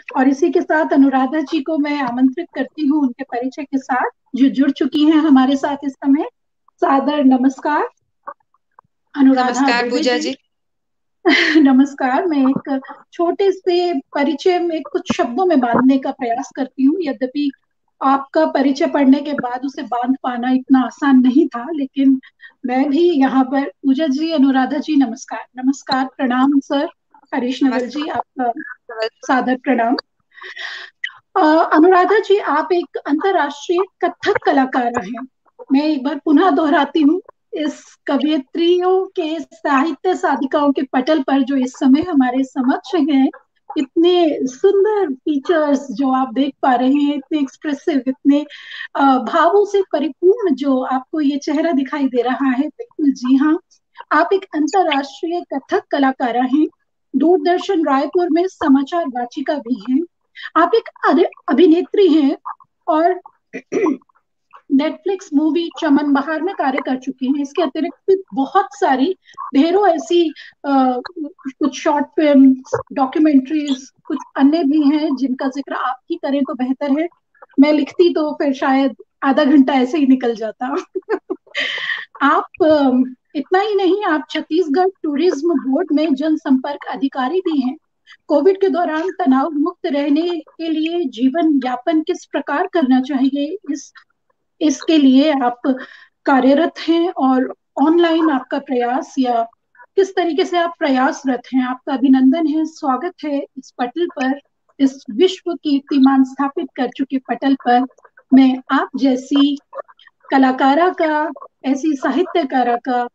और इसी के साथ अनुराधा जी को मैं आमंत्रित करती हूँ उनके परिचय के साथ, जो जुड़ चुकी हैं हमारे साथ इस समय। सादर नमस्कार अनुराधा नमस्कार दुबे पूजा जी। जी। नमस्कार। मैं एक छोटे से परिचय में कुछ शब्दों में बांधने का प्रयास करती हूँ, यद्यपि आपका परिचय पढ़ने के बाद उसे बांध पाना इतना आसान नहीं था, लेकिन मैं भी यहाँ पर। पूजा जी, अनुराधा जी, नमस्कार। नमस्कार, प्रणाम सर। हरीश नवल जी, नमस्कार। आपका सादर प्रणाम। अनुराधा जी, आप एक अंतर्राष्ट्रीय कथक कलाकार हैं। मैं एक बार पुनः दोहराती हूँ, इस कवियत्रियों के साहित्य साधिकाओं के पटल पर जो इस समय हमारे समक्ष हैं, इतने सुंदर फीचर्स जो आप देख पा रहे हैं, इतने एक्सप्रेसिव, इतने भावों से परिपूर्ण जो आपको ये चेहरा दिखाई दे रहा है, बिल्कुल जी हाँ, आप एक अंतर्राष्ट्रीय कथक कलाकार हैं। दूरदर्शन रायपुर में समाचार वाचिका भी हैं। आप एक अभिनेत्री हैं और नेटफ्लिक्स मूवी चमन बहार में कार्य कर चुकी हैं। इसके अतिरिक्त भी बहुत सारी, ढेरों ऐसी कुछ शॉर्ट फिल्म, डॉक्यूमेंट्रीज, कुछ अन्य भी हैं जिनका जिक्र आप ही करें तो बेहतर है। मैं लिखती तो फिर शायद आधा घंटा ऐसे ही निकल जाता। आप इतना ही नहीं, आप छत्तीसगढ़ टूरिज्म बोर्ड में जनसंपर्क अधिकारी भी हैं। कोविड के दौरान तनाव मुक्त रहने के लिए जीवन यापन किस प्रकार करना चाहिए, इसके लिए आप कार्यरत हैं। और ऑनलाइन आपका प्रयास, या किस तरीके से आप प्रयासरत हैं, आपका अभिनंदन है, स्वागत है इस पटल पर, इस विश्व कीर्तिमान स्थापित कर चुके पटल पर। मैं आप जैसी कलाकारा का, ऐसी साहित्यकारा का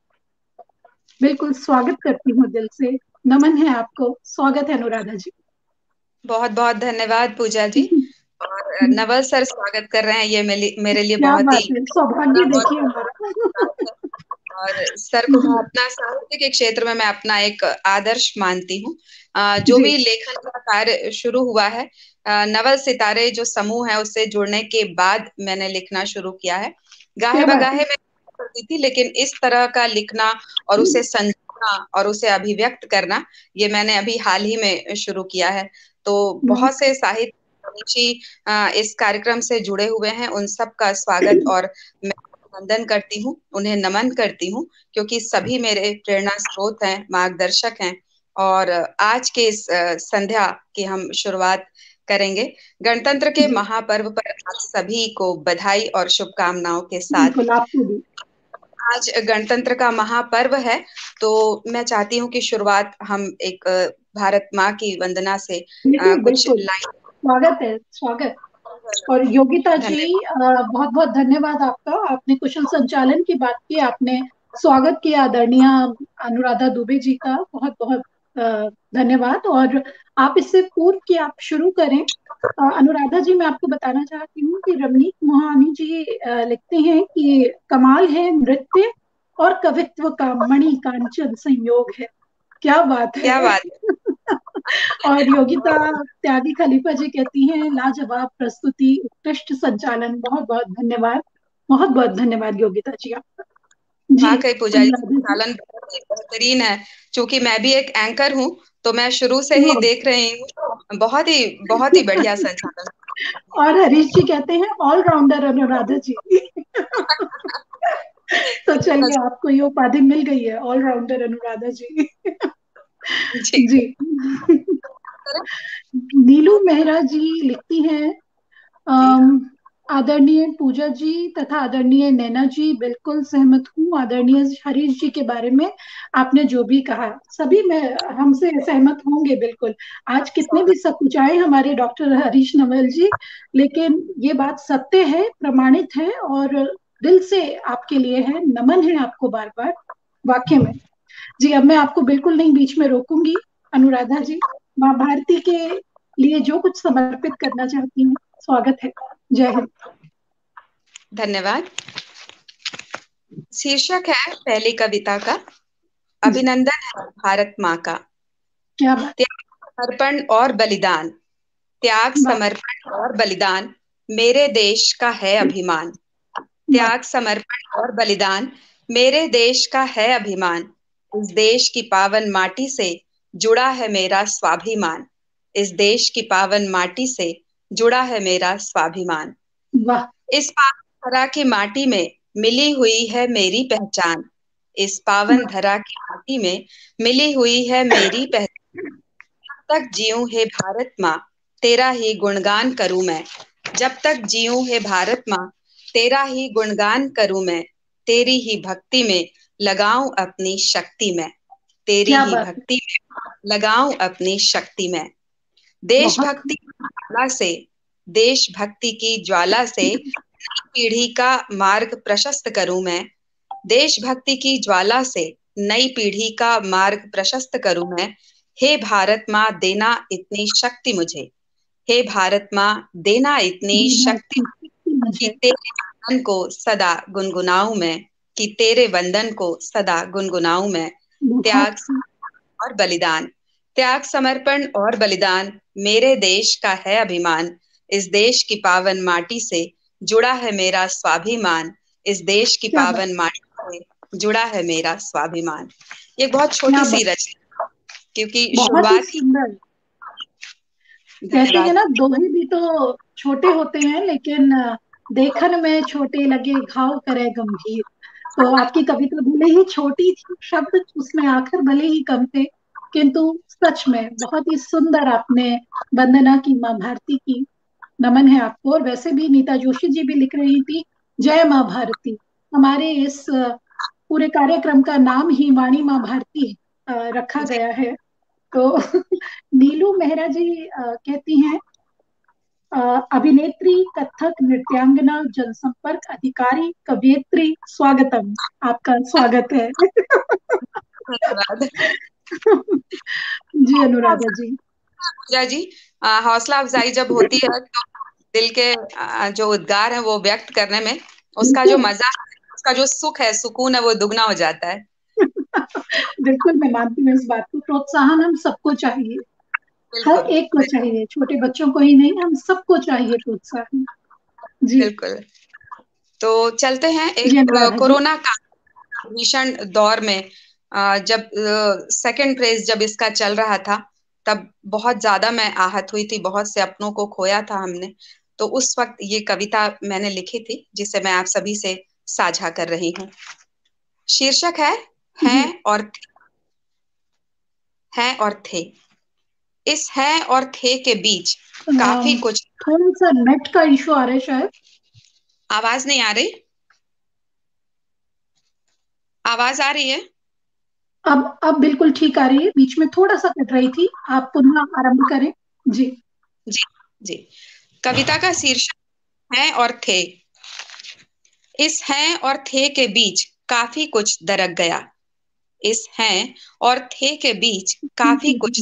बिल्कुल स्वागत करती हूँ दिल से। नमन है आपको, स्वागत है अनुराधा जी। बहुत बहुत धन्यवाद पूजा जी। और नवल सर स्वागत कर रहे हैं, ये मेरे लिए क्या बहुत ही बात है, सौभाग्य बड़ा और देखिए हमारा। और सर को मैं जी अपना साहित्य के क्षेत्र में मैं अपना एक आदर्श मानती हूँ। जो जी भी लेखन का कार्य शुरू हुआ है, नवल सितारे जो समूह है उससे जुड़ने के बाद मैंने लिखना शुरू किया है। गाहे क्या बात बगाहे में करती थी, लेकिन इस तरह का लिखना और है। उसे संजोना और उसे अभिव्यक्त करना, ये मैंने अभी हाल ही में शुरू किया है। तो बहुत से साहित्य रुचि इस कार्यक्रम से जुड़े हुए हैं, उन सब का स्वागत और मैं वंदन करती हूँ, उन्हें नमन करती हूँ, क्योंकि सभी मेरे प्रेरणा स्रोत हैं, मार्गदर्शक हैं। और आज के इस संध्या की हम शुरुआत करेंगे गणतंत्र के जी महापर्व पर आप सभी को बधाई और शुभकामनाओं के साथ। बिल्कुल, आपको भी। आज गणतंत्र का महापर्व है, तो मैं चाहती हूँ कि शुरुआत हम एक भारत माँ की वंदना से बिल्कुल कुछ बिल्कुल, लाइन। स्वागत है, स्वागत। और योगिता जी, धन्यवाद। बहुत बहुत धन्यवाद आपका। आपने कुशल संचालन की बात की, आपने स्वागत किया आदरणीय अनुराधा दुबे जी का, बहुत बहुत धन्यवाद। और आप इससे पूर्व कि आप शुरू करें, अनुराधा जी, मैं आपको बताना चाहती हूँ कि रमनीक मोहानी जी लिखते हैं कि कमाल है नृत्य और कवित्व का मणि कांचन संयोग है। क्या बात क्या है। बात और योगिता त्यागी खलीफा जी कहती हैं लाजवाब प्रस्तुति, उत्कृष्ट संचालन। बहुत बहुत धन्यवाद, बहुत बहुत धन्यवाद योगिता जी आपका। है। जी वाकई पूजा जी, अनुराधा जी। संचालन बहुत ही बेहतरीन है। चूंकि मैं भी एक एंकर हूँ, तो मैं शुरू से ही वो, देख रही हूँ, बहुत ही बढ़िया संचालन। और हरीश जी कहते हैं ऑलराउंडर अनुराधा जी। तो चलिए, आपको ये उपाधि मिल गई है, ऑलराउंडर अनुराधा जी। जी। जी। नीलू मेहरा जी लिखती हैं, जी। अम, आदरणीय पूजा जी तथा आदरणीय नैना जी, बिल्कुल सहमत हूँ आदरणीय हरीश जी के बारे में। आपने जो भी कहा, सभी में हमसे सहमत होंगे बिल्कुल। आज कितने भी सकुचाए हमारे डॉक्टर हरीश नवल जी, लेकिन ये बात सत्य है, प्रमाणित है, और दिल से आपके लिए है, नमन है आपको बार बार, वाक्य में। जी, अब मैं आपको बिल्कुल नहीं बीच में रोकूंगी अनुराधा जी। माँ भारती के लिए जो कुछ समर्पित करना चाहती हूँ, स्वागत है। जय हिंद। धन्यवाद। शीर्षक है पहली कविता का, जी, अभिनंदन है भारत माँ का। क्या बात। त्याग समर्पण और बलिदान, त्याग वाह समर्पण और बलिदान, मेरे देश का है अभिमान। वाह। त्याग समर्पण और बलिदान, मेरे देश का है अभिमान। इस देश की पावन माटी से जुड़ा है मेरा स्वाभिमान। इस देश की पावन माटी से जुड़ा है मेरा स्वाभिमान। वाह। इस पावन धरा की माटी में मिली हुई है मेरी पहचान। इस पावन धरा की माटी में मिली हुई है मेरी पहचान। जब तक जीऊं है भारत माँ, तेरा ही गुणगान करूं मैं। जब तक जीऊं है भारत माँ, तेरा ही गुणगान करूं मैं। तेरी ही भक्ति में लगाऊं अपनी शक्ति में। तेरी क्या ही बात है। भक्ति में लगाऊं अपनी शक्ति में। बहुत देशभक्ति की ज्वाला से, देशभक्ति की ज्वाला से नई पीढ़ी का मार्ग प्रशस्त करूं मैं। देशभक्ति की ज्वाला से नई पीढ़ी का मार्ग प्रशस्त करूं मैं। हे भारत माँ, देना इतनी शक्ति मुझे। हे भारत माँ, देना इतनी दीना शक्ति इतनी कि मुझे। तेरे वंदन को सदा गुनगुनाऊं मैं। कि तेरे वंदन को सदा गुनगुनाऊं मैं। बहुत त्याग और बलिदान, त्याग समर्पण और बलिदान मेरे देश का है अभिमान। इस देश की पावन माटी से जुड़ा है मेरा स्वाभिमान। इस देश की क्या बात। पावन माटी से जुड़ा है मेरा स्वाभिमान। ये बहुत क्या छोटी सी बात। रचना, क्योंकि बहुत ही शुरुआत ही। सुंदर। कहते हैं धन्यवाद। ना, दोहे भी तो छोटे होते हैं लेकिन देखन में छोटे लगे घाव करे गंभीर। तो आपकी कविता भले ही छोटी थी, शब्द उसमें आखिर भले ही कम थे, किंतु सच में बहुत ही सुंदर आपने वंदना की माँ भारती की। नमन है आपको। और वैसे भी नीता जोशी जी भी लिख रही थी, जय माँ भारती। हमारे इस पूरे कार्यक्रम का नाम ही वाणी माँ भारती रखा जी, गया है। तो नीलू मेहरा जी कहती हैं, अभिनेत्री, कथक नृत्यांगना, जनसंपर्क अधिकारी, कवयित्री, स्वागतम। आपका स्वागत है। धन्यवाद। जी अनुराधा जी। पूजा जी, हौसला अफजाई जब होती है तो दिल के जो उद्गार है वो व्यक्त करने में उसका जो बिल्कुल। मजा है, उसका जो सुख है, सुकून है, वो दुगना हो जाता है। बिल्कुल मैं मानती हूँ इस बात को। प्रोत्साहन हम सबको चाहिए, हर बिल्कुल, एक को चाहिए, छोटे बच्चों को ही नहीं, हम सबको चाहिए प्रोत्साहन। जी। बिल्कुल। तो चलते हैं जी एक अनुराधा जी। कोरोना का भीषण दौर में, जब सेकेंड फेज जब इसका चल रहा था, तब बहुत ज्यादा मैं आहत हुई थी, बहुत से अपनों को खोया था हमने। तो उस वक्त ये कविता मैंने लिखी थी, जिसे मैं आप सभी से साझा कर रही हूँ। शीर्षक है जी। और है और थे। इस है और थे के बीच काफी कुछ। थोड़ा सा नेट का इशू आ रहा है शायद। आवाज नहीं आ रही? आवाज आ रही है? अब बिल्कुल ठीक आ रही है, बीच में थोड़ा सा कट रही थी। आप पुनः आरंभ करें। जी। जी, जी। कविता का शीर्षक है और थे। इस हैं और थे के बीच काफी कुछ दरक गया। इस हैं और थे के बीच काफी कुछ।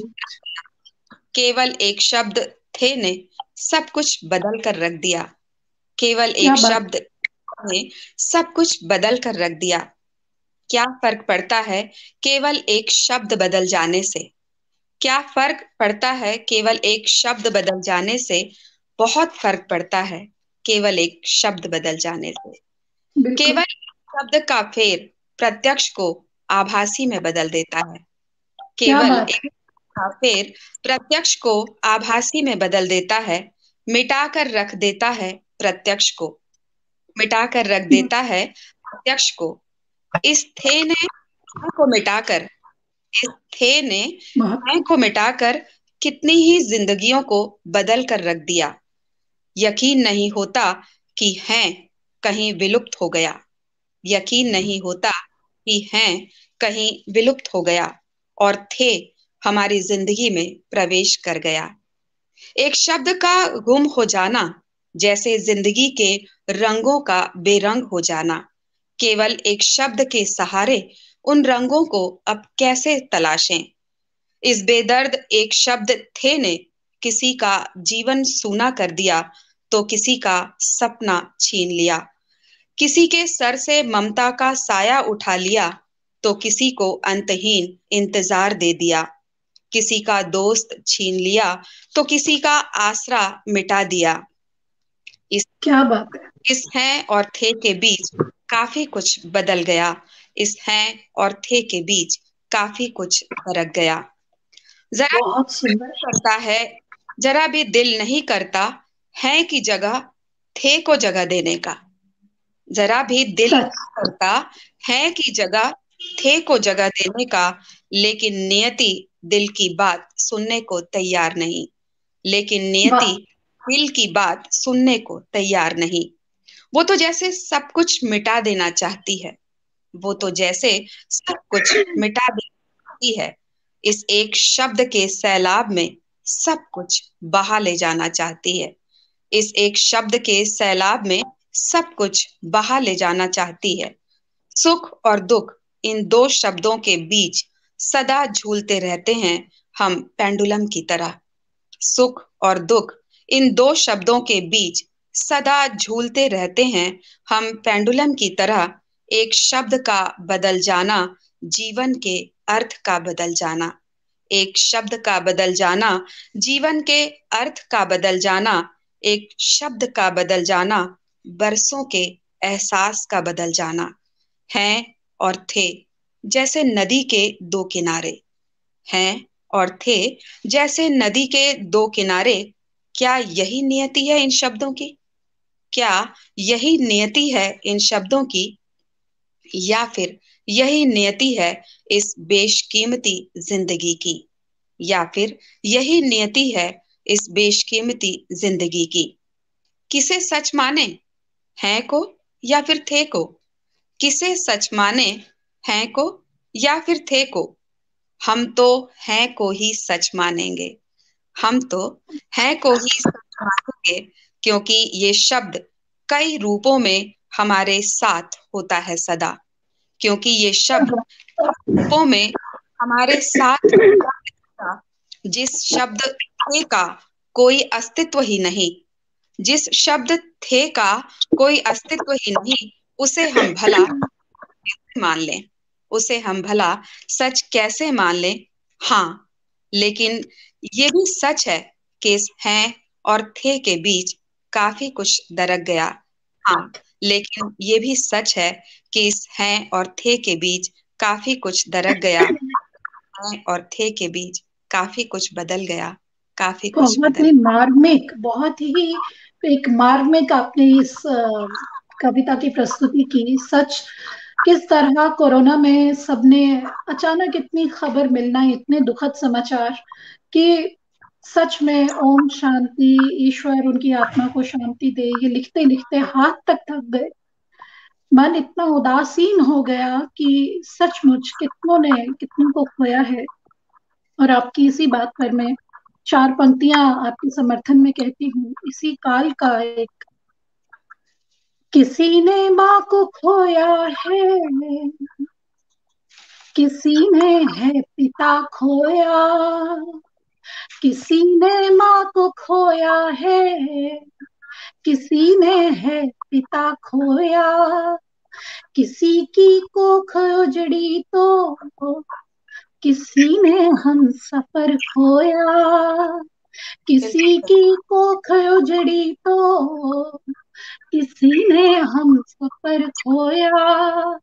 केवल एक शब्द थे ने सब कुछ बदल कर रख दिया। केवल क्या एक बात। शब्द ने सब कुछ बदल कर रख दिया। क्या फर्क पड़ता है केवल एक शब्द बदल जाने से? क्या फर्क पड़ता है केवल एक शब्द बदल जाने से? बहुत फर्क पड़ता है केवल एक शब्द बदल जाने से। बिल्कुल। केवल शब्द का फेर प्रत्यक्ष को आभासी में बदल देता है। क्या केवल बात एक है। का फेर प्रत्यक्ष को आभासी में बदल देता है। मिटाकर रख देता है प्रत्यक्ष को। मिटाकर रख देता है प्रत्यक्ष को। इस थे ने मैं को मिटाकर इस थे ने बहुत मैं को मिटाकर कितनी ही जिंदगियों को बदल कर रख दिया। यकीन नहीं होता कि हैं कहीं विलुप्त हो गया। यकीन नहीं होता कि हैं कहीं विलुप्त हो गया और थे हमारी जिंदगी में प्रवेश कर गया। एक शब्द का गुम हो जाना जैसे जिंदगी के रंगों का बेरंग हो जाना। केवल एक शब्द के सहारे उन रंगों को अब कैसे तलाशें? इस बेदर्द एक शब्द थे ने किसी का जीवन सूना कर दिया, तो किसी का सपना छीन लिया। किसी के सर से ममता का साया उठा लिया, तो किसी को अंतहीन इंतजार दे दिया। किसी का दोस्त छीन लिया, तो किसी का आसरा मिटा दिया। इस क्या बात है। इस हैं और थे के बीच काफी कुछ बदल गया। इस हैं और थे के बीच काफी कुछ फर्क गया। जरा बहुत सुंदर। करता है, जरा भी दिल नहीं करता है की जगह थे को जगह देने का। जरा भी दिल सच। नहीं करता है की जगह थे को जगह देने का, लेकिन नियति दिल की बात सुनने को तैयार नहीं। लेकिन नियति वाह। दिल की बात सुनने को तैयार नहीं। वो तो जैसे सब कुछ मिटा देना चाहती है। वो तो जैसे सब कुछ मिटा देती है। इस एक शब्द के सैलाब में सब कुछ बहा ले जाना चाहती है। इस एक शब्द के सैलाब में सब कुछ बहा ले जाना चाहती है। सुख और दुख, इन दो शब्दों के बीच सदा झूलते रहते हैं हम पेंडुलम की तरह। सुख और दुख, इन दो शब्दों के बीच सदा झूलते रहते हैं हम पेंडुलम की तरह। एक शब्द का बदल जाना, जीवन के अर्थ का बदल जाना। एक शब्द का बदल जाना, जीवन के अर्थ का बदल जाना। एक शब्द का बदल जाना, बरसों के एहसास का बदल जाना। हैं और थे जैसे नदी के दो किनारे। हैं और थे जैसे नदी के दो किनारे। क्या यही नियति है इन शब्दों की? क्या यही नियति है इन शब्दों की? या फिर यही नियति है इस बेशकीमती जिंदगी की? या फिर यही नियति है इस बेशकीमती जिंदगी की? किसे सच माने, हैं को या फिर थे को? किसे सच माने, हैं को या फिर थे को? हम तो हैं को ही सच मानेंगे। हम तो हैं को ही सच मानेंगे, क्योंकि ये शब्द कई रूपों में हमारे साथ होता है सदा। क्योंकि ये शब्द कई रूपों में हमारे साथ होता है सदा। जिस शब्द थे का कोई अस्तित्व ही नहीं, जिस शब्द थे का कोई अस्तित्व ही नहीं, उसे हम भला मान लें। उसे हम भला सच कैसे मान लें? हाँ, लेकिन ये भी सच है कि इस हैं और थे के बीच काफी कुछ दरक गया। हाँ, लेकिन ये भी सच है कि इस हैं और थे के बीच काफी कुछ दरक गया। हैं और थे के बीच काफी कुछ बदल गया, काफी कुछ बहुत बदल। ही मार्मिक, बहुत ही एक मार्मिक आपने इस कविता की प्रस्तुति की। सच, किस तरह कोरोना में सबने अचानक इतनी खबर मिलना, इतने दुखद समाचार कि सच में ओम शांति, ईश्वर उनकी आत्मा को शांति दे, ये लिखते लिखते हाथ तक थक गए। मन इतना उदासीन हो गया कि सचमुच कितनों ने कितनों को खोया है। और आपकी इसी बात पर मैं चार पंक्तियां आपके समर्थन में कहती हूँ। इसी काल का एक, किसी ने माँ को खोया है, किसी ने है पिता खोया, किसी ने माँ को खोया है, किसी ने है पिता खोया, किसी की कोख उजड़ी तो किसी ने हम सफर खोया, किसी की कोख उजड़ी तो किसी ने हम सफर खोया।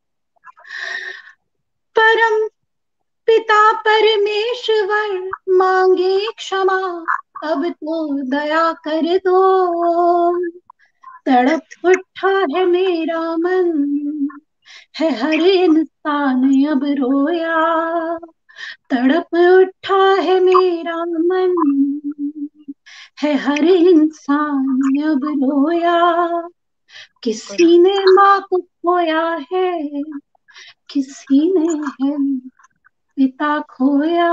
परम पिता परमेश्वर मांगे क्षमा, अब तो दया कर दो। तड़प उठा है मेरा मन, है हर इंसान अब रोया। तड़प उठा है मेरा मन, है हर इंसान अब रोया। किसी ने माँ को खोया है, किसी ने है पिता खोया।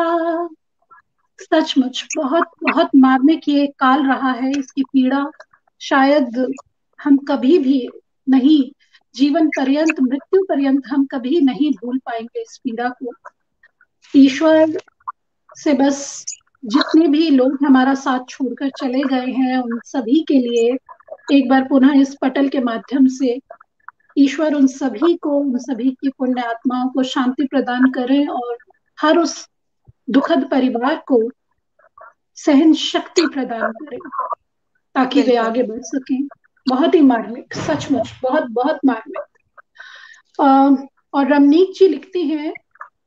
सचमुच बहुत बहुत मार्मिक ये काल रहा है। इसकी पीड़ा शायद हम कभी भी नहीं, जीवन पर्यंत, मृत्यु पर्यंत हम कभी नहीं भूल पाएंगे इस पीड़ा को। ईश्वर से बस जितने भी लोग हमारा साथ छोड़कर चले गए हैं उन सभी के लिए एक बार पुनः इस पटल के माध्यम से ईश्वर उन सभी को, उन सभी की पुण्य आत्माओं को शांति प्रदान करें और हर उस दुखद परिवार को सहन शक्ति प्रदान करें ताकि वे बिल्कुल। आगे बढ़ सकें। बहुत ही मार्मिक, सचमुच बहुत बहुत मार्मिक। और रमनीक जी लिखती हैं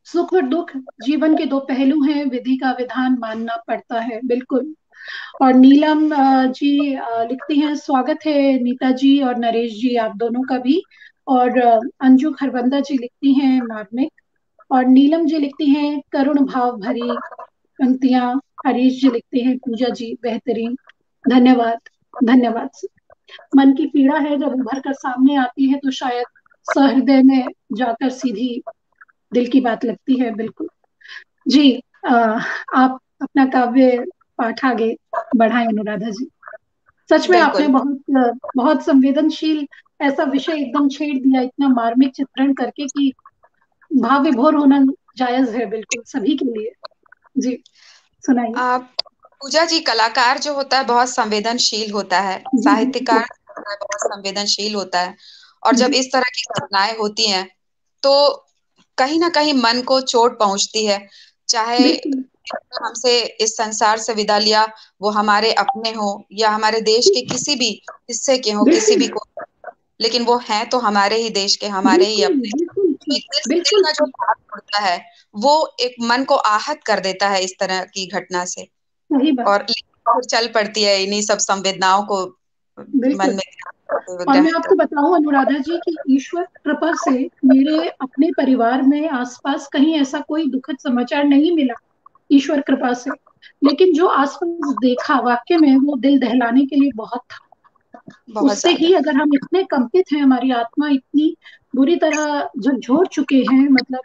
सुख और दुख जीवन के दो पहलू हैं, विधि का विधान मानना पड़ता है, बिल्कुल। और नीलम जी लिखती हैं, स्वागत है नीता जी और नरेश जी, आप दोनों का भी। और अंजू खरबंदा जी लिखती हैं मार्मिक। और नीलम जी लिखती हैं करुण भाव भरी पंक्तियां। हरीश जी लिखते हैं पूजा जी बेहतरीन, धन्यवाद। धन्यवाद। मन की पीड़ा है जब उभर कर सामने आती है तो शायद सहृदय में जाकर सीधी दिल की बात लगती है, बिल्कुल। जी, आप अपना काव्य पाठ आगे बढ़ाएं अनुराधा जी। सच में आपने बिल्कुल। बहुत बहुत संवेदनशील ऐसा विषय एकदम छेड़ दिया, इतना मार्मिक चित्रण करके कि भाव विभोर होना जायज है बिल्कुल सभी के लिए। जी, सुनाइए। पूजा जी, कलाकार जो होता है बहुत संवेदनशील होता है, जी बिल्कुल। साहित्यकार बहुत संवेदनशील होता है। और जब जी इस तरह की घटनाएं होती हैं तो कहीं ना कहीं मन को चोट पहुंचती है। चाहे बिल्कुल। हमसे इस संसार से विदा लिया वो हमारे अपने हो या हमारे देश के किसी भी हिस्से के हो, किसी बिल्कुल। भी को, लेकिन वो हैं तो हमारे ही देश के, हमारे ही बिल्कुल। अपने। बिल्कुल तो ठीक। एक दिल बिल्कुल का जो ठीक। भाव होता है वो एक मन को आहत कर देता है इस तरह की घटना से। सही बात। और फिर चल पड़ती है इन्हीं सब संवेदनाओं को मन बिल्कुल। में और मैं ग्रहण कर। आपको बताऊं अनुराधा जी कि ईश्वर कृपा से मेरे अपने परिवार में आसपास कहीं ऐसा कोई दुखद समाचार नहीं मिला, ईश्वर कृपा से। लेकिन जो आसपास देखा वाकई में वो दिल दहलाने के लिए बहुत था। बहुत उससे ज्यादा। ही अगर हम इतने कंपित हैं, हमारी आत्मा इतनी बुरी तरह झकझोर चुके हैं, मतलब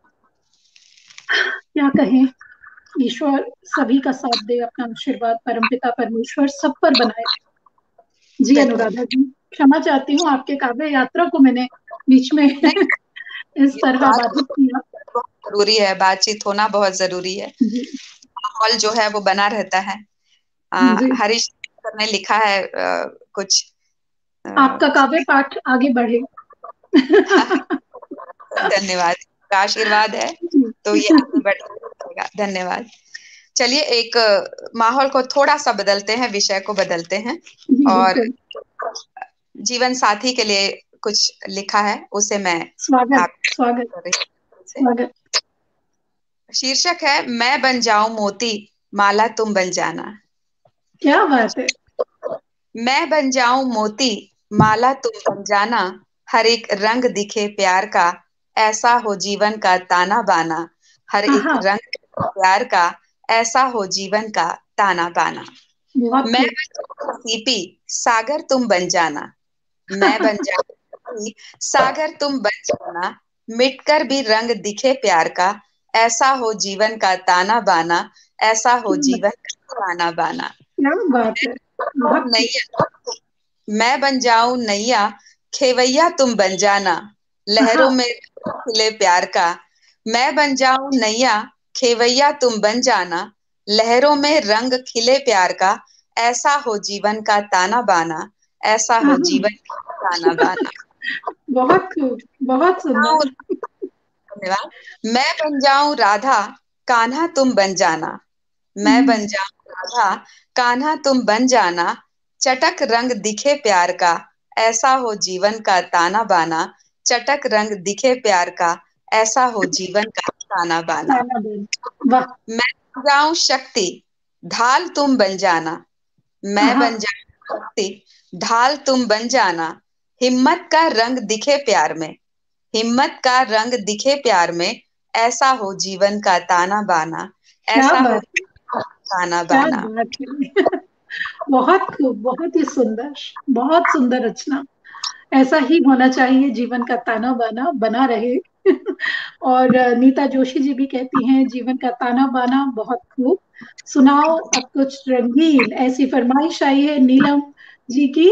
क्या कहें। ईश्वर सभी का साथ दे, अपना आशीर्वाद परमपिता परमेश्वर सब पर बनाए। जी बिल्कुल। अनुराधा जी, क्षमा चाहती हूँ आपके काव्य यात्रा को मैंने बीच में नहीं, इस ये तरह बात बाधित किया। बहुत जरूरी है, बातचीत होना बहुत जरूरी है। जी। माहौल जो है वो बना रहता है। जी, हरीश सर ने लिखा है कुछ अ, आपका काव्य पाठ आगे बढ़े। धन्यवाद का आशीर्वाद है जी। तो ये आगे बढ़ेगा। धन्यवाद। चलिए एक माहौल को थोड़ा सा बदलते हैं, विषय को बदलते हैं। जी और बिल्कुल। जीवन साथी के लिए कुछ लिखा है उसे मैं स्वागत। आप स्वागत। कर रही हूँ उसे। स्वागत। शीर्षक है मैं बन जाऊं मोती, माला तुम बन जाना। क्या बात है। मैं बन जाऊं मोती, माला तुम बन जाना। हर एक रंग दिखे प्यार का, ऐसा हो जीवन का ताना बाना। हर एक हाँ, रंग प्यार का, ऐसा हो जीवन का ताना बाना। बहुत मैं खूब। बन जाऊं सीपी, सागर तुम बन जाना। मैं बन जाऊं सागर तुम बन जाना। मिटकर भी रंग दिखे प्यार का, ऐसा हो जीवन का ताना बाना। ऐसा हो जीवन का ताना बाना। क्या बात है। बहुत खूब। नैया, मैं बन जाऊं नैया, खेवैया तुम बन जाना। लहरों हाँ। में खिले प्यार का। मैं बन जाऊं नैया, खेवैया तुम बन जाना। लहरों में रंग खिले प्यार का, ऐसा हो जीवन का ताना बाना। ऐसा हो हाँ, जीवन का ताना बाना। बहुत खूब। बहुत सुंदर। धन्यवाद। मैं बन जाऊं राधा, कान्हा तुम बन जाना। मैं हम्म, बन जाऊं राधा, कान्हा तुम बन जाना। चटक रंग दिखे प्यार का, ऐसा हो जीवन का ताना बाना। चटक रंग दिखे प्यार का, ऐसा हो जीवन का ताना बाना। गाना बोल। वाह। मैं बन जाऊं शक्ति, ढाल तुम बन जाना। मैं हाँ। बन जाऊं शक्ति, ढाल तुम बन जाना। हिम्मत का रंग दिखे प्यार में, हिम्मत का रंग दिखे प्यार में। ऐसा हो जीवन का ताना बाना। क्या ऐसा हो बात है। ताना क्या बाना। बात है। बहुत खूब, बहुत ही सुंदर। बहुत सुंदर रचना। ऐसा ही होना चाहिए, जीवन का ताना बाना बना रहे। और नीता जोशी जी भी कहती हैं जीवन का ताना बाना। बहुत खूब। सुनाओ अब कुछ रंगीन, ऐसी फरमाइश आई है नीलम जी की।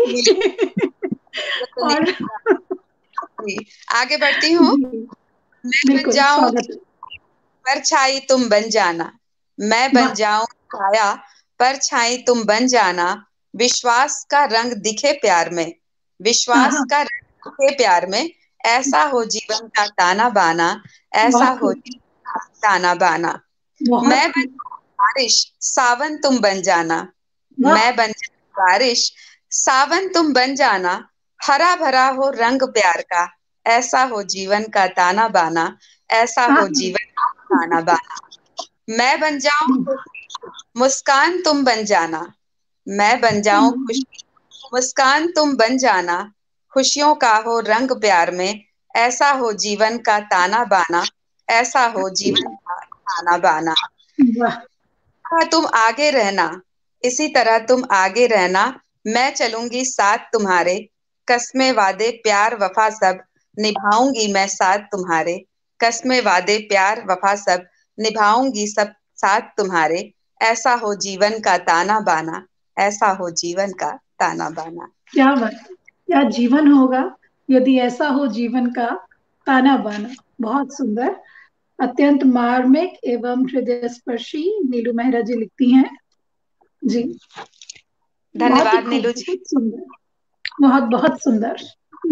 और जी, आगे बढ़ती हूँ। जी मैं बन बिल्कुल जाऊं स्वागत है। परछाई तुम बन जाना। मैं बन वाह। जाऊं छाया, परछाई तुम बन जाना। विश्वास का रंग दिखे प्यार में, हाँ विश्वास हाँ। का रंग दिखे प्यार में। ऐसा हो जीवन का ताना बाना। ऐसा बहुत हो खूब। जीवन का ताना बाना। बहुत मैं बन खूब। जाऊं बारिश, सावन तुम बन जाना। वाह। मैं बन जाऊं बारिश, सावन तुम बन जाना। हरा भरा हो रंग प्यार का, ऐसा हो जीवन का ताना बाना। ऐसा हाँ हो हाँ। जीवन ताना बाना। मैं बन जाऊं मुस्कान तुम बन जाना, मैं बन जाऊं खुशी मुस्कान तुम बन जाना, खुशियों का हो रंग प्यार में, ऐसा हो जीवन का ताना बाना, ऐसा हो जीवन का ताना बाना। वाह, तुम आगे रहना, इसी तरह तुम आगे रहना, मैं चलूंगी साथ तुम्हारे, कस्में वादे प्यार वफा सब निभाऊंगी मैं साथ तुम्हारे, कस्में वादे प्यार वफा सब निभाऊंगी सब साथ तुम्हारे, ऐसा हो जीवन का ताना बाना, ऐसा हो जीवन का ताना बाना। क्या बात है, क्या जीवन होगा यदि ऐसा हो जीवन का ताना बाना। बहुत सुंदर, अत्यंत मार्मिक एवं हृदय स्पर्शी नीलू मेहरा जी लिखती हैं। जी, बहुत ही धन्यवाद खूब, नीलू जी। बहुत सुंदर, बहुत बहुत सुंदर।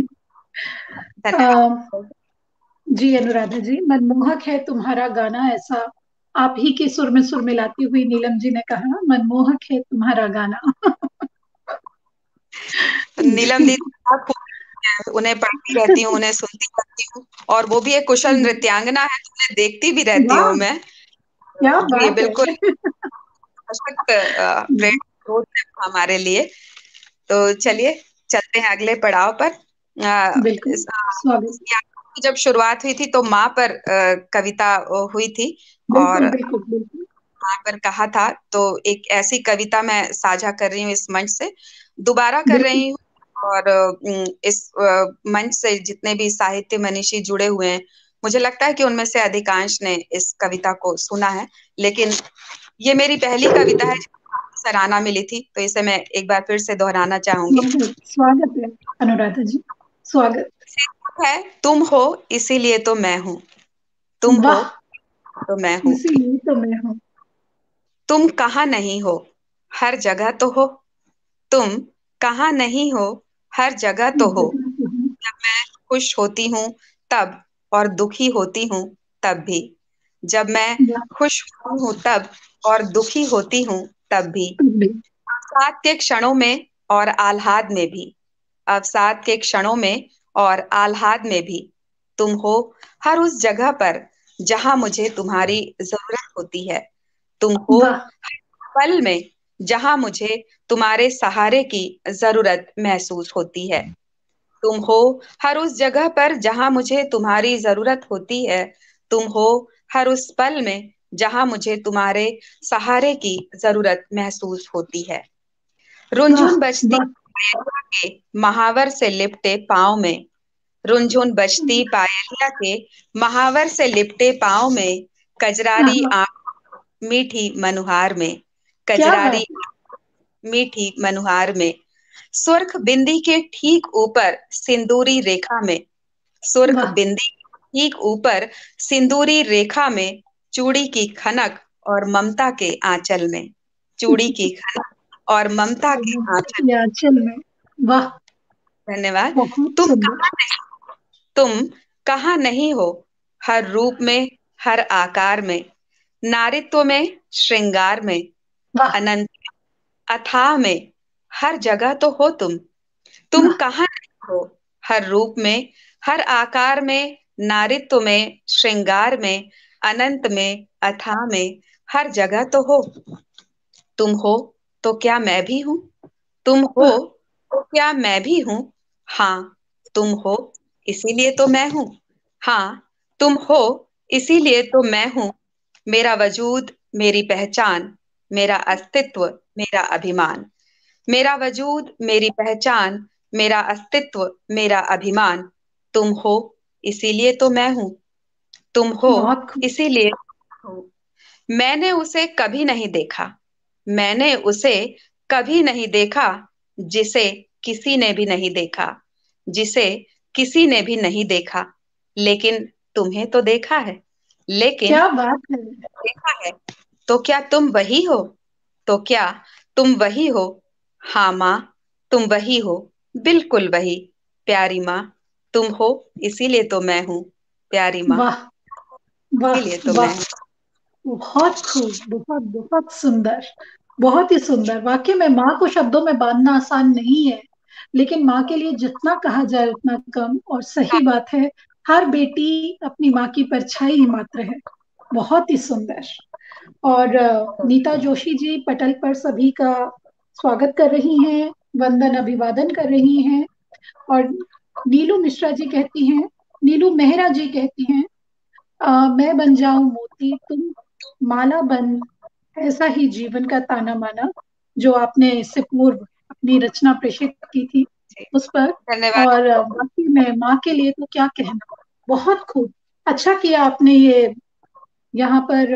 अ, धन्यवाद। जी अनुराधा जी, मनमोहक है तुम्हारा गाना, ऐसा आप ही के सुर में सुर मिलाती हुई नीलम जी ने कहा, मनमोहक है तुम्हारा गाना। नीलम जी, दीदी बहुत खूब हैं, उन्हें पढ़ती रहती हूँ, उन्हें सुनती रहती हूँ, और वो भी एक कुशल नृत्यांगना है, तो उन्हें देखती भी रहती हूँ वाह, मैं। क्या ये बात बिल्कुल है। सशक्त प्रेरणा स्रोत है हमारे लिए। तो चलिए चलते हैं अगले पड़ाव पर। बिल्कुल, स्वागत। इस यात्रा की जब शुरुआत हुई थी तो माँ पर कविता हुई थी, और बिल्कुल बिल्कुल बिल्कुल। माँ पर कहा था, तो एक ऐसी कविता मैं साझा कर रही हूँ इस मंच से, दोबारा कर बिल्कुल, रही हूँ। और इस मंच से जितने भी साहित्य मनीषी जुड़े हुए हैं, मुझे लगता है कि उनमें से अधिकांश ने इस कविता को सुना है, लेकिन ये मेरी पहली कविता है जिसको काफी सराहना मिली थी, तो इसे मैं एक बार फिर से दोहराना चाहूंगी। स्वागत, स्वागत है अनुराधा जी, स्वागत। है, तुम हो इसीलिए तो मैं हूँ, तुम हो वाह, तो मैं हूँ, इसीलिए तो मैं हूँ। तुम कहाँ नहीं हो, हर जगह तो हो, तुम कहाँ नहीं हो, हर जगह तो हो, जगह तो हूँ। जब मैं खुश होती हूँ तब, और दुखी होती हूँ तब भी, जब मैं वाह, खुश होती हूँ तब और दुखी होती हूँ तब भी, तुम भी। अवसाद के क्षणों में और आह्लाद में भी, अवसाद के क्षणों में और आह्लाद में भी, तुम हो हर उस जगह पर जहां मुझे तुम्हारी जरूरत होती है, तुम हो वाह, पल में जहां मुझे तुम्हारे सहारे की जरूरत महसूस होती है, तुम हो हर उस जगह पर जहां मुझे तुम्हारी जरूरत होती है, तुम हो हर उस पल में जहां मुझे तुम्हारे सहारे की जरूरत महसूस होती है। वाह, रुनझुन बजती वाह, पायलिया के महावर से लिपटे पाँव में, रुनझुन बजती पायलिया के महावर से लिपटे पाँव में, कजरारी आहा, आंख मीठी मनुहार में, क्या कजरारी बात है। मीठी मनुहार में, सुर्ख बिंदी के ठीक ऊपर सिंदूरी रेखा में, सुर्ख वाह, बिंदी ठीक ऊपर सिंदूरी रेखा में, चूड़ी की खनक और ममता के आंचल में, चूड़ी की खनक और ममता के आंचल। या चल में। वाह, धन्यवाद। बहुत तुम सुंदर। कहाँ तुम कहाँ नहीं हो, हर रूप में, हर आकार में, नारित्व में, श्रृंगार में, वाह, अनंत अथाह में, हर जगह तो हो तुम वाह, कहाँ नहीं हो, हर रूप में, हर आकार में, नारित्व में, श्रृंगार में, अनंत में, अथाह में, हर जगह तो हो, तुम हो तो क्या मैं भी हूँ, तुम हो वाह, तो क्या मैं भी हूँ, हाँ तुम हो इसीलिए तो मैं हूँ, हाँ तुम हो इसीलिए तो मैं हूँ, मेरा वजूद, मेरी पहचान, मेरा अस्तित्व, मेरा अभिमान, मेरा वजूद, मेरी पहचान, मेरा अस्तित्व, मेरा अभिमान, तुम हो इसीलिए तो मैं हूँ, तुम हो बहुत खूब। इसीलिए हूँ। मैंने उसे कभी नहीं देखा, मैंने उसे कभी नहीं देखा, जिसे किसी ने भी नहीं देखा, जिसे किसी ने भी नहीं देखा, लेकिन तुम्हें तो देखा है, लेकिन क्या बात है। देखा है, तो क्या तुम वही हो, तो क्या तुम वही हो, हाँ माँ तुम वही हो, बिल्कुल वही, प्यारी माँ तुम हो इसीलिए तो मैं हूँ, प्यारी माँ वाह, वाह, इसीलिए तो मैं वाह, हूँ। बहुत खूब, बहुत बहुत सुंदर, बहुत ही सुंदर। वाकई में माँ को शब्दों में बांधना आसान नहीं है, लेकिन माँ के लिए जितना कहा जाए उतना कम। और सही बात है, हर बेटी अपनी माँ की परछाई ही मात्र है। बहुत ही सुंदर। और नीता जोशी जी पटल पर सभी का स्वागत कर रही हैं, वंदन अभिवादन कर रही हैं। और नीलू मिश्रा जी कहती हैं, नीलू मेहरा जी कहती हैं, मैं बन जाऊं मोती तुम माला बन, ऐसा ही जीवन का ताना माना, जो आपने इससे पूर्व अपनी रचना प्रेषित की थी जी, उस पर। धन्यवाद। और बाकी में माँ के लिए तो क्या कहना। बहुत खूब, अच्छा किया आपने ये यहाँ पर।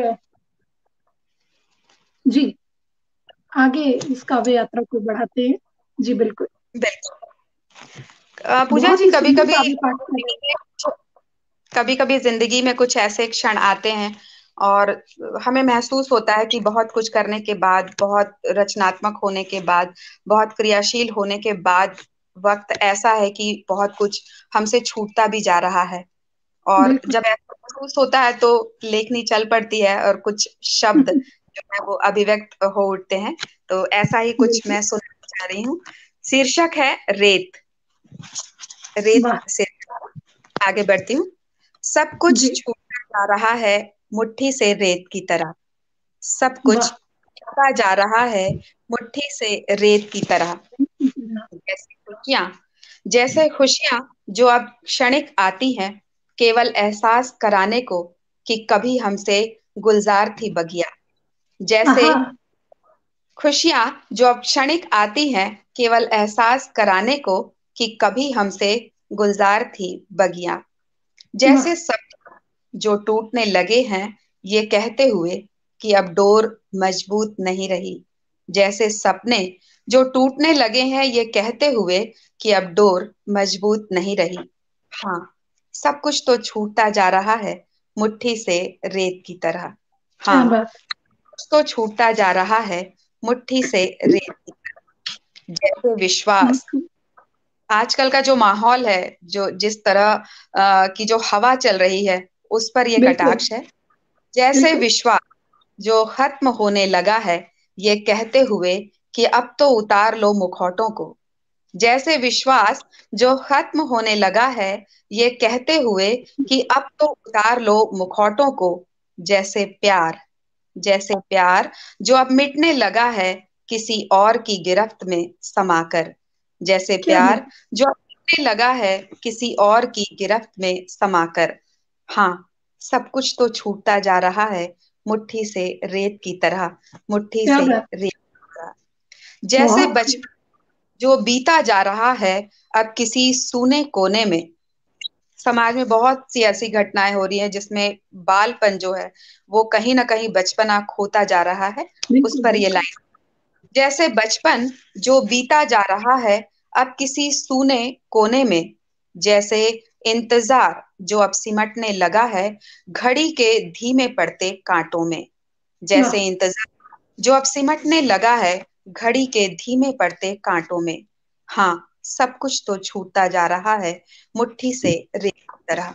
जी, आगे इस काव्य यात्रा को बढ़ाते हैं। जी बिल्कुल। बिल्कुल। पूजा बहुत जी, ही कभी सुंदर कभी काव्य पाठ कर रहे कभी कभी जिंदगी में कुछ ऐसे क्षण आते हैं और हमें महसूस होता है कि बहुत कुछ करने के बाद, बहुत रचनात्मक होने के बाद, बहुत क्रियाशील होने के बाद वक्त ऐसा है कि बहुत कुछ हमसे छूटता भी जा रहा है। हैं। और बिल्कुल। जब ऐसा महसूस होता है तो लेखनी चल पड़ती है और कुछ शब्द जो है वो अभिव्यक्त हो उठते हैं। तो ऐसा ही कुछ बिल्कुल। मैं सुनाना चाह रही हूँ। शीर्षक है रेत। रेत वाह। से आगे बढ़ती हूँ। सब कुछ जी। छूटता जा रहा है मुट्ठी से रेत की तरह। सब कुछ वाह। छूटता जा रहा है मुट्ठी से रेत की तरह। जैसे खुशियां जो अब क्षणिक आती हैं, केवल एहसास कराने को कि कभी हमसे गुलजार थी बगिया। जैसे आहा। खुशियां जो अब क्षणिक आती हैं, केवल एहसास कराने को कि कभी हमसे गुलजार थी बगिया। वाह। जैसे सब जो टूटने लगे हैं, ये कहते हुए कि अब डोर मजबूत नहीं रही। जैसे सपने जो टूटने लगे हैं, ये कहते हुए कि अब डोर मजबूत नहीं रही। हाँ, सब कुछ तो छूटता जा रहा है मुट्ठी से रेत की तरह। क्या हाँ, बात। कुछ तो छूटता जा रहा है मुट्ठी से रेत की तरह। जैसे विश्वास। आजकल का जो माहौल है, जो जिस तरह की जो हवा चल रही है, उस पर ये बिल्कुल। कटाक्ष है। जैसे बिल्कुल। विश्वास जो खत्म होने लगा है, ये कहते हुए कि अब तो उतार लो मुखौटों को। जैसे विश्वास जो खत्म होने लगा है, ये कहते हुए कि अब तो उतार लो मुखौटों को। जैसे प्यार। जैसे प्यार जो अब मिटने लगा है किसी और की गिरफ्त में समाकर। जैसे क्या प्यार बात। जो अब मिटने लगा है किसी और की गिरफ्त में समाकर। हाँ, सब कुछ तो छूटता जा रहा है मुट्ठी से रेत की तरह। मुट्ठी क्या से बात। रेत की तरह। जैसे बहुत खूब। बचपन जो बीता जा रहा है अब किसी सूने कोने में। समाज में बहुत सी ऐसी घटनाएं हो रही हैं जिसमें बालपन जो है वो कहीं ना कहीं बचपना खोता जा रहा है। उस बिल्कुल। पर ये बिल्कुल। लाइन। जैसे बचपन जो बीता जा रहा है अब किसी सूने कोने में। जैसे इंतजार जो अब सिमटने लगा है घड़ी के धीमे पड़ते कांटों में। वाह। जैसे इंतजार जो अब सिमटने लगा है घड़ी के धीमे पड़ते कांटों में। हाँ, सब कुछ तो छूटता जा रहा है मुट्ठी से रेत की तरह।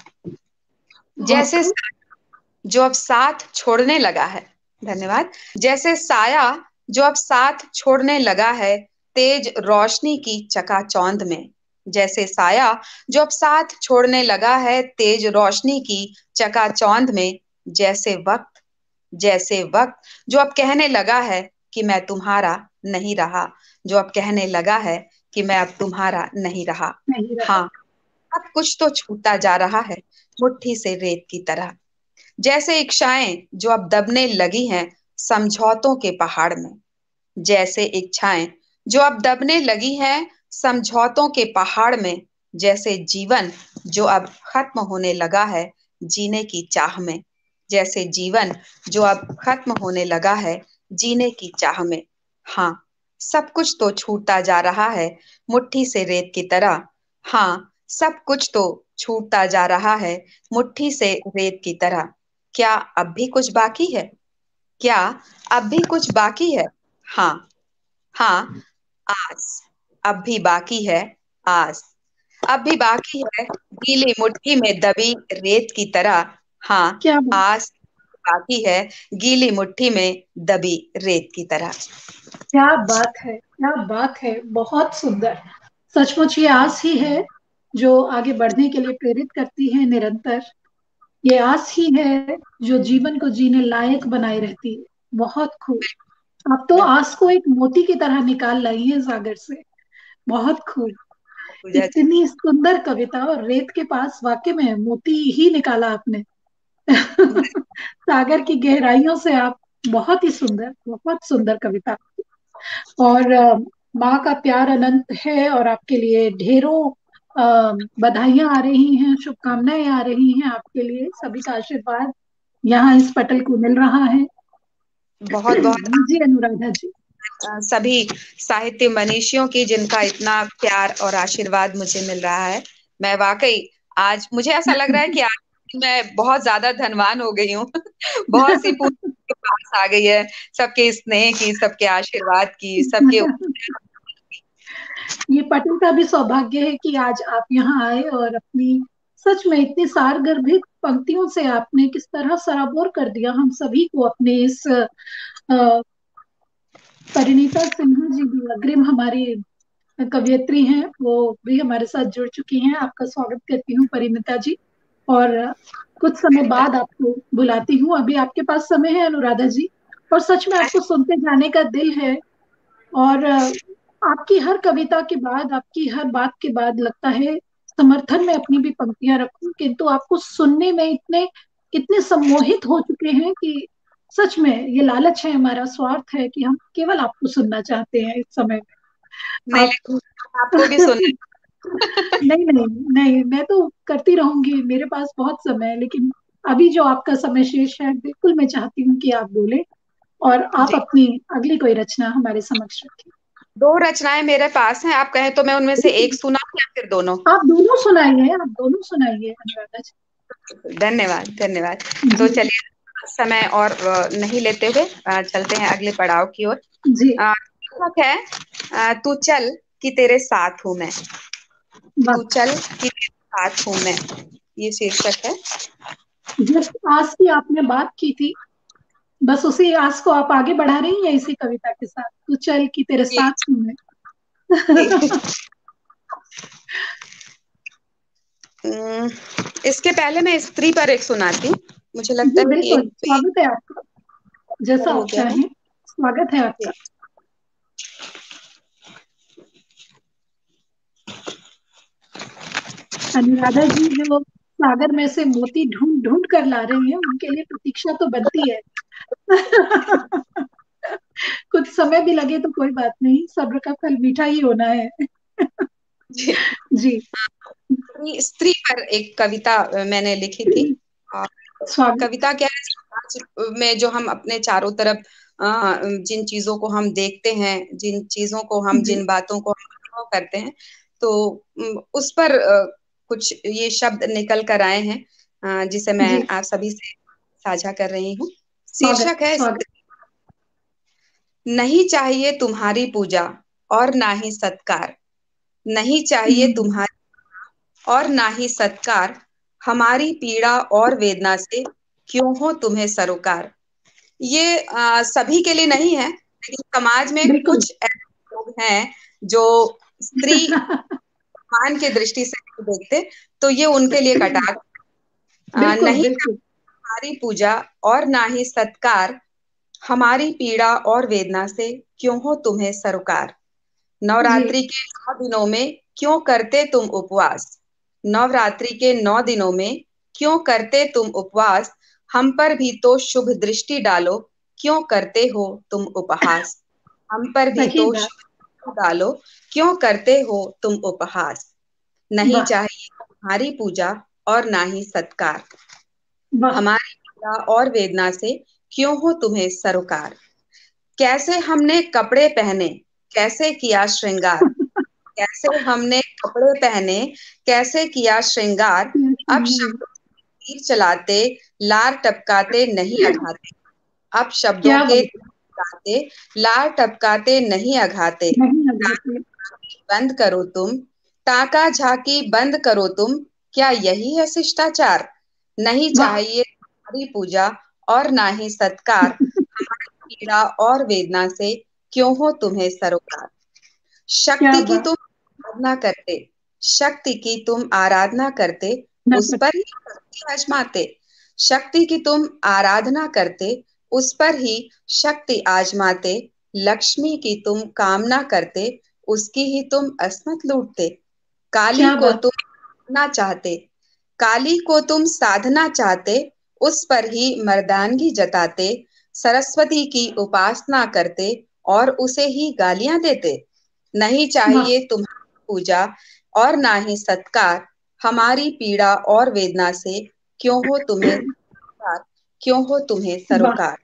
बहुत जैसे खूब। जो अब साथ छोड़ने लगा है। धन्यवाद। जैसे साया जो अब साथ छोड़ने लगा है तेज रोशनी की चकाचौंध में। जैसे साया जो अब साथ छोड़ने लगा है तेज रोशनी की चकाचौंध में। जैसे वक्त जैसे वक्त जो अब कहने लगा है कि मैं तुम्हारा नहीं रहा। जो अब कहने लगा है कि मैं अब तुम्हारा नहीं रहा। नहीं रहा। हाँ, अब कुछ तो छूटता जा रहा है मुट्ठी से रेत की तरह। जैसे इच्छाएं जो अब दबने लगी हैं समझौतों के पहाड़ में। जैसे इच्छाएं जो अब दबने लगी हैं समझौतों के पहाड़ में। जैसे जीवन जो अब खत्म होने लगा है जीने की चाह में। जैसे जीवन जो अब खत्म होने लगा है जीने की चाह में। हाँ, सब कुछ तो छूटता जा रहा है मुट्ठी से रेत की तरह। हाँ, सब कुछ तो छूटता जा रहा है मुट्ठी से रेत की तरह। क्या अब भी कुछ बाकी है? क्या अब भी कुछ बाकी है? हाँ, हाँ, आस। अब भी बाकी है आस। अब भी बाकी है गीली मुट्ठी में दबी रेत की तरह। हाँ, क्या बात। आस बाकी है गीली मुट्ठी में दबी रेत की तरह। क्या बात है, क्या बात है, बहुत सुंदर। सचमुच ये आस ही है जो आगे बढ़ने के लिए प्रेरित करती है निरंतर। ये आस ही है जो जीवन को जीने लायक बनाए रहती है। बहुत खूब। आप तो बिल्कुल आस को एक मोती की तरह निकाल लाई है सागर से। बहुत खूब। पूजा जी। इतनी सुंदर कविता, और रेत के पास वाकई में मोती ही निकाला आपने। सागर की गहराइयों से आप, बहुत ही सुंदर, बहुत सुंदर कविता। और माँ का प्यार अनंत है, और आपके लिए ढेरों बधाइयां आ रही हैं, शुभकामनाएं आ रही हैं आपके लिए। सभी का आशीर्वाद यहाँ इस पटल को मिल रहा है। बहुत बहुत जी अनुराधा जी। सभी साहित्य मनीषियों की जिनका इतना प्यार और आशीर्वाद मुझे मिल रहा है। मैं वाकई आज मुझे ऐसा लग रहा है कि आज मैं बहुत ज्यादा धनवान हो गई हूँ। बहुत सी पूंजी के पास आ गई है, सबके स्नेह की, सबके आशीर्वाद की, सबके। ये पटल का भी सौभाग्य है कि आज आप यहाँ आए, और अपनी सच में इतनी सारगर्भित पंक्तियों से आपने किस तरह सराबोर कर दिया हम सभी को। अपने इस परिणीता सिन्हा जी भी अग्रिम हमारी कवियत्री हैं, वो भी हमारे साथ जुड़ चुकी हैं। आपका स्वागत करती हूँ परिणीता जी। और कुछ समय बाद आपको बुलाती हूँ। अभी आपके पास समय है अनुराधा जी, और सच में आपको सुनते जाने का दिल है। और आपकी हर कविता के बाद, आपकी हर बात के बाद लगता है समर्थन में अपनी भी पंक्तियां रखूं, किंतु आपको सुनने में इतने इतने सम्मोहित हो चुके हैं कि सच में ये लालच है, हमारा स्वार्थ है कि हम केवल आपको सुनना चाहते हैं इस समय में। नहीं, आप लेकिन आपको भी सुनना नहीं नहीं नहीं, मैं तो करती रहूंगी, मेरे पास बहुत समय है। लेकिन अभी जो आपका समय शेष है, बिल्कुल मैं चाहती हूँ कि आप बोले, और आप जी। अपनी अगली कोई रचना हमारे समक्ष रखें। दो रचनाएं मेरे पास हैं, आप कहें तो मैं उनमें से एक सुनाऊं या फिर दोनों? आप दोनों सुनाइए, आप दोनों सुनाइए अनुराधा धन्यवाद धन्यवाद। तो जी। चलिए, समय और नहीं लेते हुए चलते हैं अगले पड़ाव की ओर। जी। शीर्षक है तू चल कि तेरे साथ हूं मैं। वाह। तू चल कि तेरे साथ हूं मैं, ये शीर्षक है। जिस आस की आपने बात की थी, बस उसी आस को आप आगे बढ़ा रही हैं इसी कविता के साथ। तू चल कि तेरे जी साथ हूं मैं। जी। अम, इसके पहले मैं स्त्री पर एक सुनाती हूँ। मुझे लगता जी है कि बिल्कुल, एक पेज स्वागत है आपका। जैसा हो आप गया है। चाहें, स्वागत है आपका। अनुराधा जी जो सागर में से मोती ढूंढ ढूंढ कर ला रही हैं, उनके लिए प्रतीक्षा तो बनती है। कुछ समय भी लगे तो कोई बात नहीं, सब्र का फल मीठा ही होना है। जी। जी। स्त्री पर एक कविता मैंने लिखी थी। और स्वागत। कविता क्या है, समाज में जो हम अपने चारों तरफ जिन चीजों को हम देखते हैं, जिन चीजों को हम, जी। जिन बातों को हम अनुभव करते हैं, तो उस पर कुछ ये शब्द निकल कर आए हैं, जिसे मैं जी। आप सभी से साझा कर रही हूँ। स्वागत शीर्षक है स्वागत। नहीं चाहिए तुम्हारी पूजा और ना ही सत्कार। नहीं चाहिए हम्म, तुम्हारी और ना ही सत्कार, हमारी पीड़ा और वेदना से क्यों हो तुम्हें सरोकार। ये सभी के लिए नहीं है, लेकिन समाज में बिल्कुल। कुछ ऐसे लोग हैं जो स्त्री मान की दृष्टि से नहीं देखते, तो ये उनके लिए कटाक्ष। बिल्कुल नहीं बिल्कुल। हमारी पूजा और ना ही सत्कार, हमारी पीड़ा और वेदना से क्यों हो तुम्हें सरोकार। जी। नवरात्रि के 9 दिनों में क्यों करते तुम उपवास। नवरात्रि के 9 दिनों में क्यों करते तुम उपवास, हम पर भी तो शुभ दृष्टि डालो, क्यों करते हो तुम उपहास। हम पर भी सही तो बात। शुभ दृष्टि डालो, क्यों करते हो तुम उपहास। नहीं वाह। चाहिए तुम्हारी पूजा और ना ही सत्कार, वाह। हमारी पीड़ा और वेदना से क्यों हो तुम्हें सरोकार। कैसे हमने कपड़े पहने, कैसे किया श्रृंगार। कैसे हमने कपड़े पहने, कैसे किया श्रृंगार, अब शब्दों से तीर चलाते, लार टपकाते नहीं अघाते। अब शब्दों क्या के बात। तीर चलाते, लार टपकाते नहीं अघाते। नहीं लगाते। बंद करो तुम, ताका झाकी बंद करो तुम, क्या यही है शिष्टाचार। नहीं वाह। चाहिए तुम्हारी पूजा और ना ही सत्कार, हमारी पीड़ा और वेदना से क्यों हो तुम्हें सरोकार। क्या शक्ति की बात। तुम आराधना करते, शक्ति की तुम आराधना करते, ना उस पर करते। ही शक्ति आजमाते। शक्ति की तुम आराधना करते, उस पर ही शक्ति आजमाते, लक्ष्मी की तुम कामना करते, उसकी ही तुम अस्मत लूटते। काली क्या को बात। तुम साधना चाहते, काली को तुम साधना चाहते, उस पर ही मर्दानगी जताते, सरस्वती की उपासना करते और उसे ही गालियां देते। नहीं वाह। चाहिए तुम्हारी पूजा और ना ही सत्कार, हमारी पीड़ा और वेदना से क्यों हो तुम्हें सरोकार, क्यों हो तुम्हें वाह, सरोकार।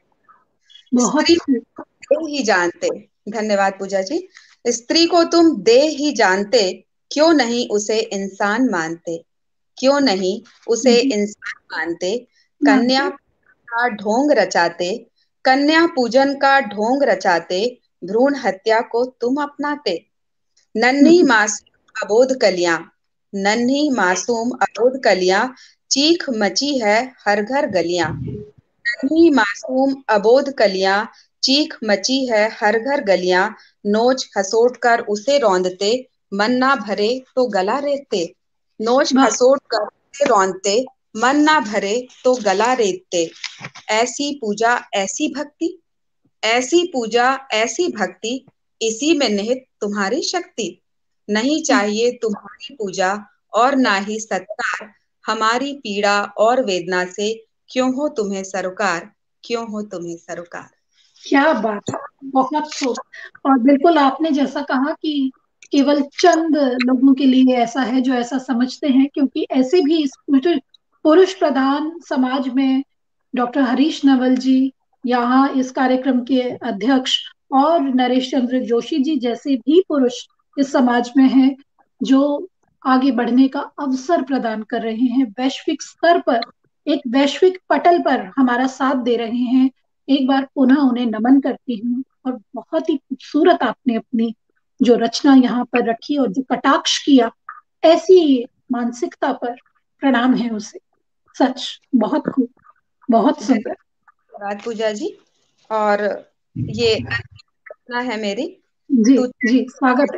बहुत स्त्री खूब। दे ही जानते, धन्यवाद पूजा जी। स्त्री को तुम दे ही जानते, क्यों नहीं उसे इंसान मानते, क्यों नहीं उसे इंसान मानते। कन्या मानते। का ढोंग रचाते, कन्या पूजन का ढोंग रचाते, भ्रूण हत्या को तुम अपनाते। नन्ही मासूम अबोध कलियां, नन्ही मासूम अबोध कलियां, चीख मची है हर घर गलियां। नन्ही मासूम अबोध कलियां, चीख मची है हर घर गलियां। नोच खसोट कर उसे रौंदते, मन ना भरे तो गला रेतते। नोच वाह। खसोट कर उसे रौंदते, मन ना भरे तो गला रेतते। ऐसी पूजा ऐसी भक्ति, ऐसी पूजा ऐसी भक्ति, इसी में निहित तुम्हारी शक्ति। नहीं चाहिए तुम्हारी पूजा और ना ही सत्कार, हमारी पीड़ा और वेदना से क्यों हो तुम्हें सरोकार, क्यों हो तुम्हें सरोकार। क्या बात है, बहुत खूब। और बिल्कुल आपने जैसा कहा कि केवल चंद लोगों के लिए ऐसा है जो ऐसा समझते हैं, क्योंकि ऐसे भी इस पुरुष प्रधान समाज में डॉक्टर हरीश नवल जी, यहाँ इस कार्यक्रम के अध्यक्ष, और नरेश चंद्र जोशी जी जैसे भी पुरुष इस समाज में हैं, जो आगे बढ़ने का अवसर प्रदान कर रहे हैं, वैश्विक स्तर पर, एक वैश्विक पटल पर हमारा साथ दे रहे हैं। एक बार पुनः उन्हें नमन करती हूँ। और बहुत ही खूबसूरत आपने अपनी जो रचना यहाँ पर रखी और जो कटाक्ष किया, ऐसी मानसिकता पर प्रणाम है उसे। सच, बहुत खूब, बहुत सुंदर। धन्यवाद पूजा जी। और ये रचना है मेरी। जी तू जी, स्वागत है।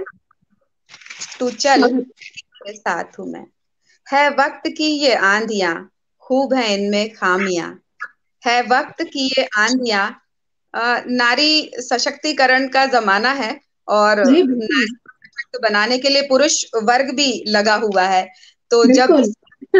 तू चल स्वागत। तेरे साथ हूं मैं। है वक्त की ये आंधियां, खूब है इनमें खामियां। है वक्त की ये आंधियां। नारी सशक्तिकरण का जमाना है और जी नारी बिल्कुल। सशक्त बनाने के लिए पुरुष वर्ग भी लगा हुआ है। तो जब बिल्कुल।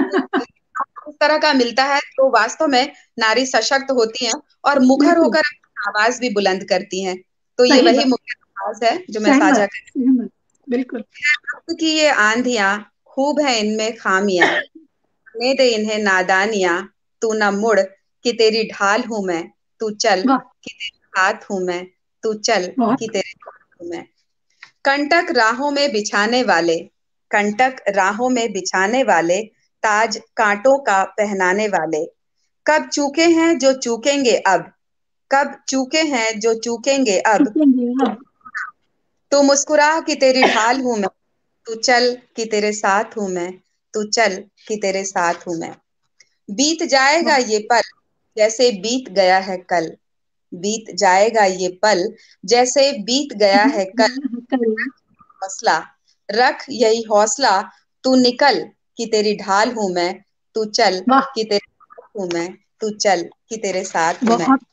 इस तरह का मिलता है तो वास्तव में नारी सशक्त होती है और मुखर बिल्कुल। होकर अपनी आवाज भी बुलंद करती हैं। तो ये सही वही बात। मुख्य आवाज है जो मैं साझा सहमत कर। सहमत। बिल्कुल। वक्त की ये आंधियां, खूब है इनमें खामियां। ने दे इन्हें नादानियां, तू न मुड़ कि तेरी ढाल हूं मैं, तू चल वाह। कि तेरे साथ हूं मैं, तू चल कि बहुत। तेरे साथ हूं मैं। कंटक राहों में बिछाने वाले, कंटक राहों में बिछाने वाले, ताज कांटों का पहनाने वाले। कब चूके हैं जो चूकेंगे अब, कब चूके हैं जो चूकेंगे अब। चुकेंगे अब। तू मुस्कुरा कि तेरी ढाल हूं मैं, तू चल कि तेरे साथ हूं मैं, तू चल कि तेरे साथ हूं मैं। बीत जाएगा वाह। ये पल जैसे बीत गया है कल, बीत जाएगा ये पल जैसे बीत गया है कल। कल। हौसला रख यही हौसला, तू निकल कि तेरी ढाल हूं मैं, तू चल वाह। कि तेरे साथ हूं मैं, तू चल कि तेरे साथ हूं मैं। बहुत।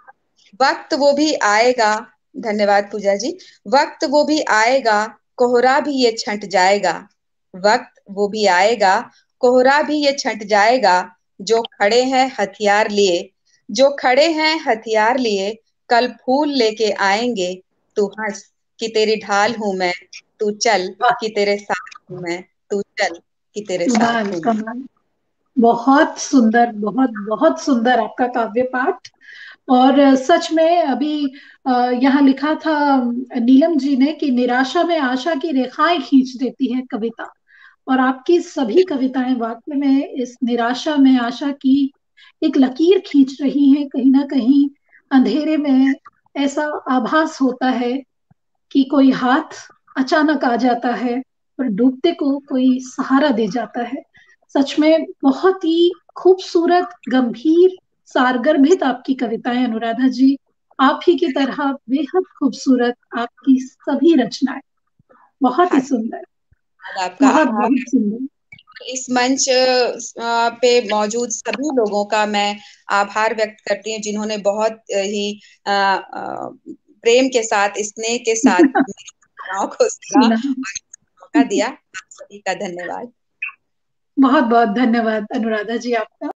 वक्त वो भी आएगा, धन्यवाद पूजा जी। वक्त वो भी आएगा, कोहरा भी ये छंट जाएगा। वक्त वो भी आएगा, कोहरा भी ये छंट जाएगा। जो खड़े हैं हथियार लिए, जो खड़े हैं हथियार लिए, कल फूल लेके आएंगे। तू हंस कि तेरी ढाल हूं मैं, तू चल वाह। कि तेरे साथ हूं मैं, तू चल कि तेरे कमाल साथ हूं मैं। कमाल। बहुत सुंदर, बहुत बहुत सुंदर आपका काव्य पाठ। और सच में अभी यहाँ लिखा था नीलम जी ने कि निराशा में आशा की रेखाएं खींच देती है कविता। और आपकी सभी कविताएं वाकई में इस निराशा में आशा की एक लकीर खींच रही हैं। कहीं ना कहीं अंधेरे में ऐसा आभास होता है कि कोई हाथ अचानक आ जाता है और डूबते को कोई सहारा दे जाता है। सच में बहुत ही खूबसूरत, गंभीर, सारगर्भित आपकी कविताएं अनुराधा जी। आप ही की तरह बेहद खूबसूरत आपकी सभी रचनाएं। बहुत ही हाँ, सुंदर। आपका बहुत आभार। बहुत सुंदर। इस मंच पे मौजूद सभी लोगों का मैं आभार व्यक्त करती हूँ, जिन्होंने बहुत ही प्रेम के साथ, स्नेह के साथ मेरी भावनाओं को सुना सुना। और मौका दिया। आप सभी का धन्यवाद। बहुत बहुत धन्यवाद अनुराधा जी आपका।